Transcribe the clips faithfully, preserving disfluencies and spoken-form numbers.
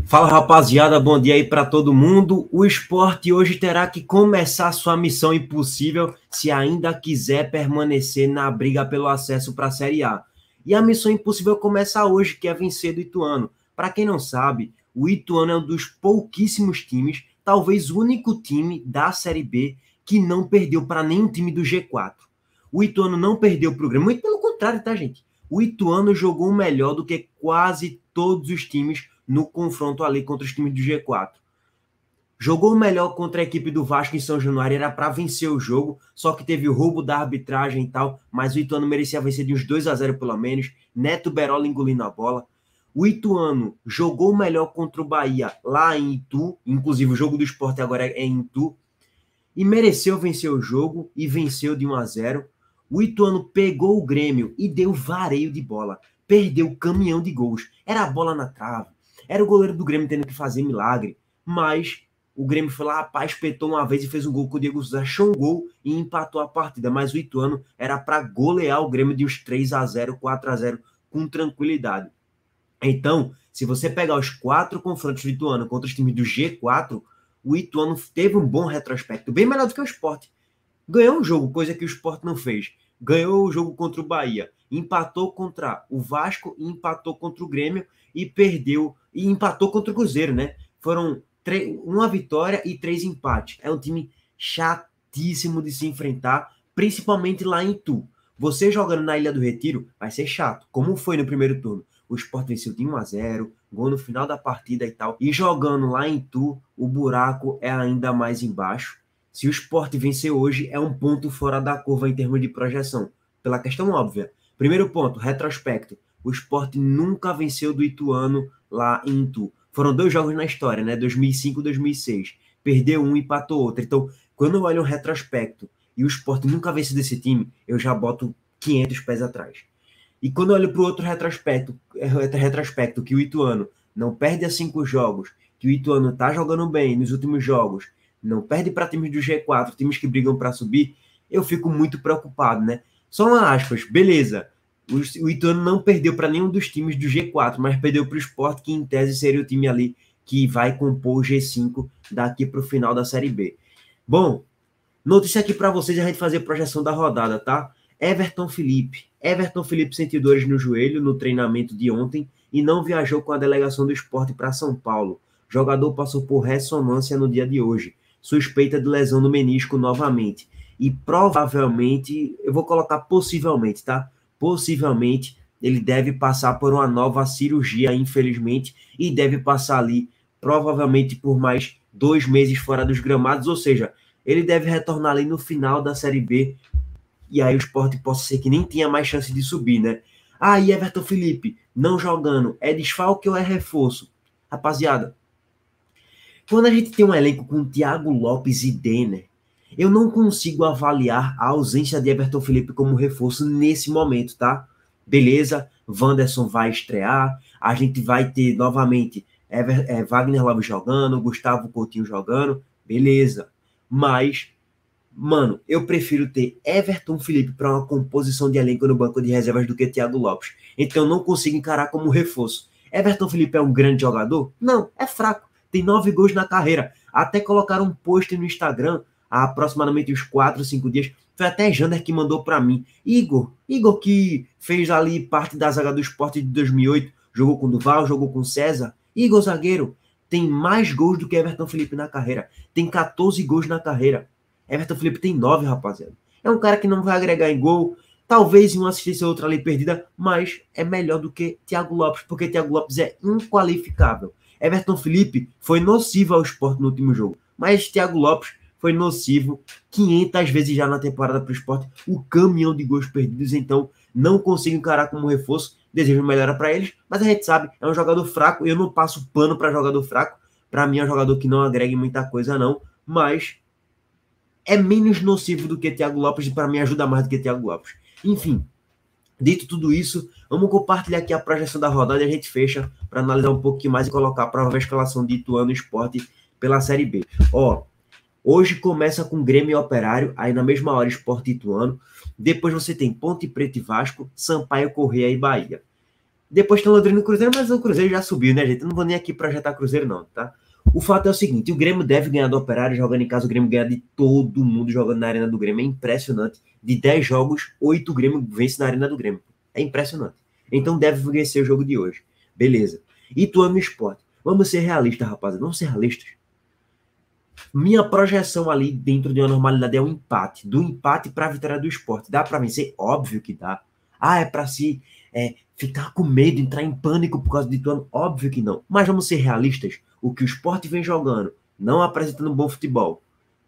Fala, rapaziada, bom dia aí para todo mundo. O Sport hoje terá que começar sua missão impossível se ainda quiser permanecer na briga pelo acesso para a Série A. E a missão impossível começa hoje, que é vencer do Ituano. Para quem não sabe, o Ituano é um dos pouquíssimos times, talvez o único time da Série B que não perdeu para nenhum time do G quatro. O Ituano não perdeu para o Grêmio, muito pelo contrário, tá, gente? O Ituano jogou melhor do que quase todos os times no confronto ali contra os times do G quatro. Jogou melhor contra a equipe do Vasco em São Januário, era para vencer o jogo, só que teve o roubo da arbitragem e tal, mas o Ituano merecia vencer de uns dois a zero pelo menos, Neto Berola engolindo a bola. O Ituano jogou melhor contra o Bahia lá em Itu, inclusive o jogo do Sport agora é em Itu, e mereceu vencer o jogo e venceu de um a zero. O Ituano pegou o Grêmio e deu vareio de bola, perdeu o caminhão de gols, era a bola na trave. Era o goleiro do Grêmio tendo que fazer milagre, mas o Grêmio foi lá, rapaz, espetou uma vez e fez um gol com o Diego Souza, achou um gol e empatou a partida. Mas o Ituano era para golear o Grêmio de uns três a zero, quatro a zero com tranquilidade. Então, se você pegar os quatro confrontos do Ituano contra os times do G quatro, o Ituano teve um bom retrospecto, bem melhor do que o Sport. Ganhou um jogo, coisa que o Sport não fez. Ganhou o jogo contra o Bahia, empatou contra o Vasco, empatou contra o Grêmio e perdeu, e empatou contra o Cruzeiro, né? Foram uma vitória e três empates. É um time chatíssimo de se enfrentar, principalmente lá em Itu. Você jogando na Ilha do Retiro vai ser chato, como foi no primeiro turno. O Sport venceu de um a zero, gol no final da partida e tal. E jogando lá em Itu, o buraco é ainda mais embaixo. Se o Sport vencer hoje, é um ponto fora da curva em termos de projeção. Pela questão óbvia. Primeiro ponto, retrospecto. O Sport nunca venceu do Ituano lá em Itu. Foram dois jogos na história, né? dois mil e cinco e dois mil e seis. Perdeu um e empatou outro. Então, quando eu olho um retrospecto e o Sport nunca venceu desse time, eu já boto quinhentos pés atrás. E quando eu olho para o outro retrospecto, retrospecto, que o Ituano não perde a cinco jogos, que o Ituano tá jogando bem nos últimos jogos, não perde para times do G quatro, times que brigam para subir, eu fico muito preocupado, né? Só uma aspas, beleza. O Ituano não perdeu para nenhum dos times do G quatro, mas perdeu para o Sport, que em tese seria o time ali que vai compor o G cinco daqui para o final da Série B. Bom, notícia aqui para vocês, a gente fazer projeção da rodada, tá? Everton Felipe. Everton Felipe sentiu dores no joelho no treinamento de ontem e não viajou com a delegação do Sport para São Paulo. O jogador passou por ressonância no dia de hoje. Suspeita de lesão no menisco novamente. E provavelmente, eu vou colocar possivelmente, tá? Possivelmente, ele deve passar por uma nova cirurgia, infelizmente, e deve passar ali, provavelmente, por mais dois meses fora dos gramados, ou seja, ele deve retornar ali no final da Série B, e aí o Sport possa ser que nem tinha mais chance de subir, né? Ah, e Everton Felipe, não jogando, é desfalque ou é reforço? Rapaziada, quando a gente tem um elenco com Thiago Lopes e Denner, eu não consigo avaliar a ausência de Everton Felipe como reforço nesse momento, tá? Beleza, Wanderson vai estrear, a gente vai ter novamente Ever, é, Wagner Love jogando, Gustavo Coutinho jogando, beleza. Mas, mano, eu prefiro ter Everton Felipe para uma composição de elenco no banco de reservas do que Thiago Lopes. Então eu não consigo encarar como reforço. Everton Felipe é um grande jogador? Não, é fraco. Tem nove gols na carreira. Até colocaram um post no Instagram há aproximadamente uns quatro, cinco dias. Foi até Jander que mandou para mim. Igor, Igor que fez ali parte da zaga do Sport de dois mil e oito, jogou com Duval, jogou com César. Igor zagueiro tem mais gols do que Everton Felipe na carreira. Tem catorze gols na carreira. Everton Felipe tem nove, rapaziada. É um cara que não vai agregar em gol, talvez em uma assistência ou outra ali perdida, mas é melhor do que Thiago Lopes, porque Thiago Lopes é inqualificável. Everton Felipe foi nocivo ao Sport no último jogo, mas Thiago Lopes foi nocivo quinhentas vezes já na temporada para o Sport, o caminhão de gols perdidos, então não consigo encarar como reforço, desejo melhora para eles, mas a gente sabe, é um jogador fraco, eu não passo pano para jogador fraco, para mim é um jogador que não agrega muita coisa não, mas é menos nocivo do que Thiago Lopes e para mim ajuda mais do que Thiago Lopes. Enfim, dito tudo isso, vamos compartilhar aqui a projeção da rodada e a gente fecha para analisar um pouquinho mais e colocar a provável escalação de Ituano Sport pela Série B. Ó, hoje começa com Grêmio e Operário, aí na mesma hora Sport e Ituano. Depois você tem Ponte Preta e Vasco, Sampaio, Corrêa e Bahia. Depois tem o Londrina e o Cruzeiro, mas o Cruzeiro já subiu, né, gente? Eu não vou nem aqui projetar Cruzeiro, não, tá? O fato é o seguinte, o Grêmio deve ganhar do Operário, jogando em casa, o Grêmio ganha de todo mundo jogando na Arena do Grêmio. É impressionante. De dez jogos, oito o Grêmio vence na Arena do Grêmio. É impressionante. Então deve vencer o jogo de hoje. Beleza. Ituano e Sport. Vamos ser realistas, rapaziada. Vamos ser realistas. Minha projeção ali dentro de uma normalidade é um empate. Do empate para a vitória do Sport. Dá para vencer? Óbvio que dá. Ah, é para se é, ficar com medo, entrar em pânico por causa do Ituano? Óbvio que não. Mas vamos ser realistas. O que o Sport vem jogando, não apresentando bom futebol,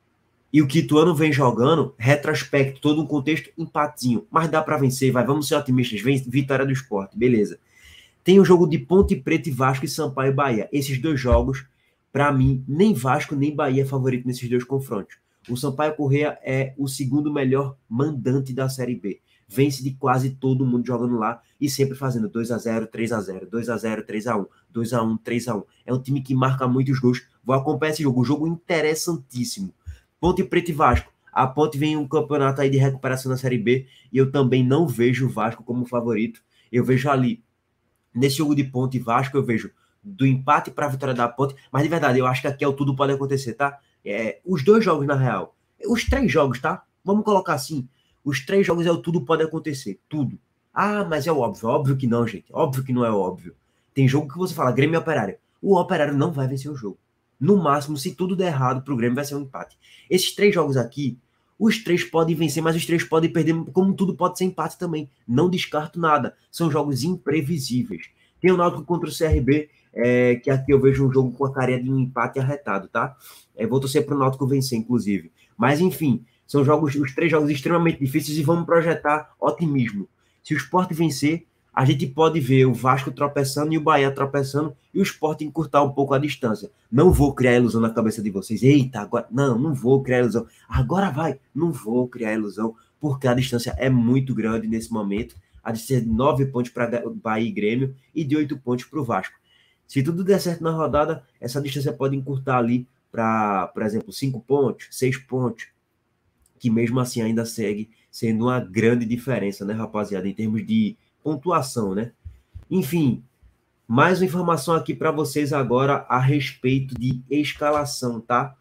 e o que o Ituano vem jogando, retrospecto, todo um contexto, empatezinho. Mas dá para vencer, vai. Vamos ser otimistas. Vem, vitória do Sport, beleza. Tem o jogo de Ponte Preta e Vasco e Sampaio e Bahia. Esses dois jogos, para mim, nem Vasco nem Bahia é favorito nesses dois confrontos. O Sampaio Corrêa é o segundo melhor mandante da Série B. Vence de quase todo mundo jogando lá e sempre fazendo dois a zero, três a zero, dois a zero, três a um, dois a um, três a um. É um time que marca muitos gols. Vou acompanhar esse jogo, um jogo interessantíssimo. Ponte Preta e Vasco. A Ponte vem um campeonato aí de recuperação na Série B e eu também não vejo o Vasco como favorito. Eu vejo ali, nesse jogo de Ponte e Vasco, eu vejo do empate para a vitória da Ponte, mas de verdade, eu acho que aqui é o tudo pode acontecer, tá? É, os dois jogos, na real, os três jogos, tá? Vamos colocar assim, os três jogos é o tudo pode acontecer, tudo. Ah, mas é óbvio, óbvio que não, gente, óbvio que não é óbvio. Tem jogo que você fala, Grêmio e Operário, o Operário não vai vencer o jogo. No máximo, se tudo der errado pro Grêmio, vai ser um empate. Esses três jogos aqui, os três podem vencer, mas os três podem perder, como tudo pode ser empate também. Não descarto nada. São jogos imprevisíveis. Tem o Náutico contra o C R B, é, que aqui eu vejo um jogo com a carinha de um empate arretado, tá? É, vou torcer pro Náutico vencer, inclusive. Mas, enfim, são jogos, os três jogos extremamente difíceis e vamos projetar otimismo. Se o Sport vencer, a gente pode ver o Vasco tropeçando e o Bahia tropeçando e o Sport encurtar um pouco a distância. Não vou criar ilusão na cabeça de vocês. Eita, agora... Não, não vou criar ilusão. Agora vai. Não vou criar ilusão, porque a distância é muito grande nesse momento. A distância de nove pontos para Bahia e Grêmio e de oito pontos para o Vasco. Se tudo der certo na rodada, essa distância pode encurtar ali para, por exemplo, cinco pontos, seis pontos, que mesmo assim ainda segue sendo uma grande diferença, né, rapaziada, em termos de pontuação, né? Enfim, mais uma informação aqui para vocês agora a respeito de escalação, tá?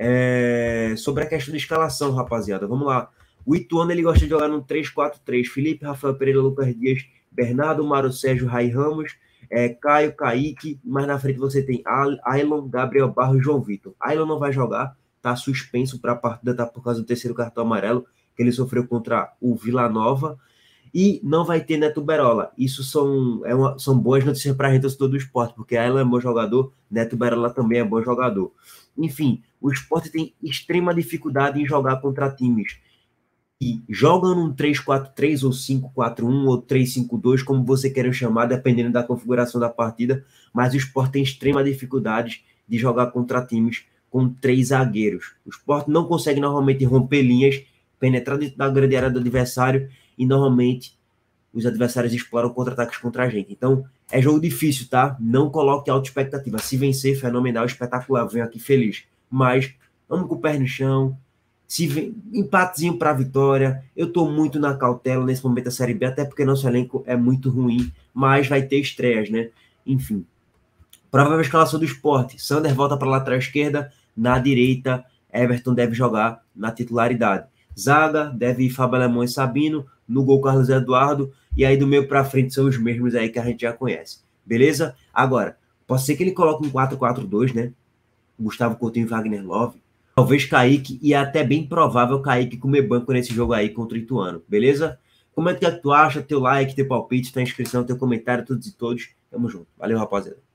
É... Sobre a questão de escalação, rapaziada, vamos lá. O Ituano, ele gosta de jogar no três quatro três. Felipe, Rafael Pereira, Lucas Dias, Bernardo, Mário Sérgio, Rai Ramos, é, Caio, Kaique, mais na frente você tem Ailon, Gabriel Barros e João Vitor. Ailon não vai jogar, tá suspenso para a partida, tá por causa do terceiro cartão amarelo que ele sofreu contra o Vila Nova. E não vai ter Neto Berola. Isso são, é uma, são boas notícias para a gente, torcedor do Sport, porque ela é bom jogador, Neto Berola também é bom jogador. Enfim, o Sport tem extrema dificuldade em jogar contra times que jogam num três quatro três, ou cinco quatro um, ou três cinco dois, como você queira chamar, dependendo da configuração da partida, mas o Sport tem extrema dificuldade de jogar contra times com três zagueiros. O Sport não consegue normalmente romper linhas, penetrar dentro da grande área do adversário, e normalmente os adversários exploram contra-ataques contra a gente. Então, é jogo difícil, tá? Não coloque alta expectativa. Se vencer, fenomenal, espetacular, venho aqui feliz. Mas, vamos com o pé no chão. Se vem, empatezinho para a vitória. Eu tô muito na cautela nesse momento da Série B, até porque nosso elenco é muito ruim, mas vai ter estreias, né? Enfim. Provável escalação do Sport. Sander volta para a lateral esquerda. Na direita, Everton deve jogar na titularidade. Zaga, deve ir Fábio Alemão e Sabino, no gol Carlos Eduardo, e aí do meio para frente são os mesmos aí que a gente já conhece, beleza? Agora, pode ser que ele coloque um quatro quatro dois, né? Gustavo Coutinho e Wagner Love, talvez Kaique, e é até bem provável Kaique comer banco nesse jogo aí contra o Ituano, beleza? Como é que tu acha? Teu like, teu palpite, tua inscrição, teu comentário, todos e todos, tamo junto, valeu rapaziada.